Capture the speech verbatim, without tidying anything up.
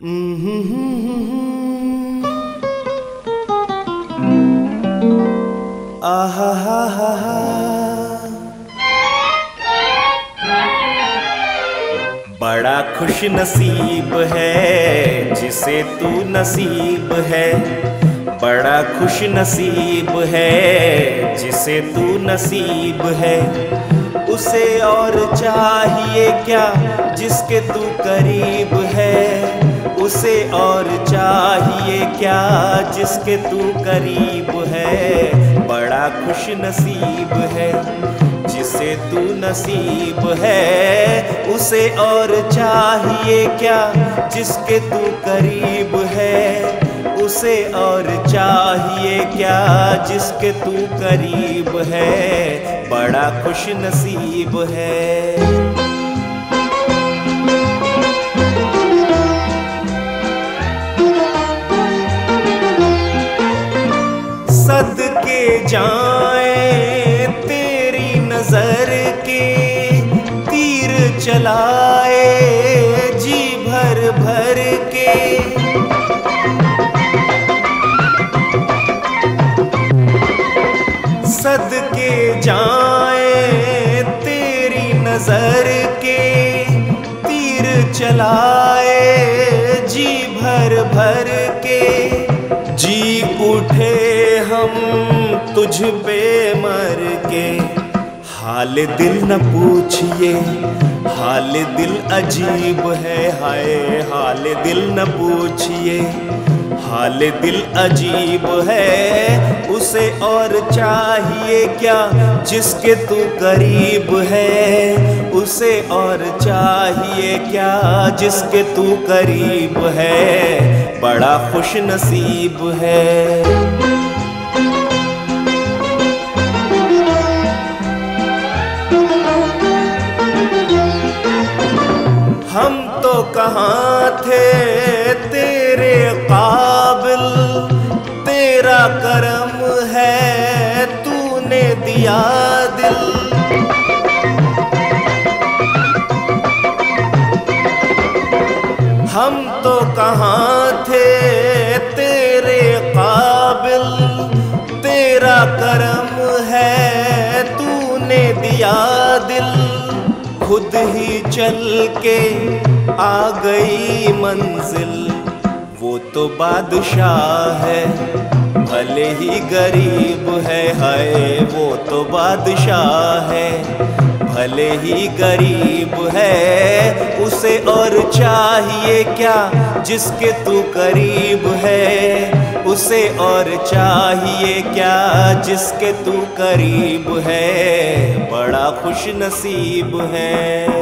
आहा हा हा हा। बड़ा खुश नसीब है जिसे तू नसीब है, बड़ा खुश नसीब है जिसे तू नसीब है। उसे और चाहिए क्या जिसके तू करीब है, उसे और चाहिए क्या जिसके तू करीब है। बड़ा खुश नसीब है जिसे तू नसीब है, उसे और चाहिए क्या जिसके तू करीब है, उसे और चाहिए क्या जिसके तू करीब है। बड़ा खुश नसीब है। सदके जाए तेरी नजर के तीर चलाए जी भर भर के, सदके जाए तेरी नजर के तीर चलाए जी भर भर के। जी उठे हम तुझ पे मर के, हाल दिल न पूछिए हाल दिल अजीब है। हाय हाल दिल न पूछिए हाल दिल अजीब है। उसे और चाहिए क्या जिसके तू करीब है, उसे और चाहिए क्या जिसके तू करीब है। बड़ा खुश नसीब है। हम तो कहाँ थे तेरे काबिल, तेरा करम है तूने दिया दिल। हम तो कहाँ थे तेरे काबिल, तेरा करम है तूने दिया दिल। खुद ही चल के आ गई मंजिल, वो तो बादशाह है भले ही गरीब है। हाय वो तो बादशाह है भले ही गरीब है। उसे और चाहिए क्या जिसके तू करीब है, उसे और चाहिए क्या जिसके तू करीब है। बड़ा खुश नसीब है।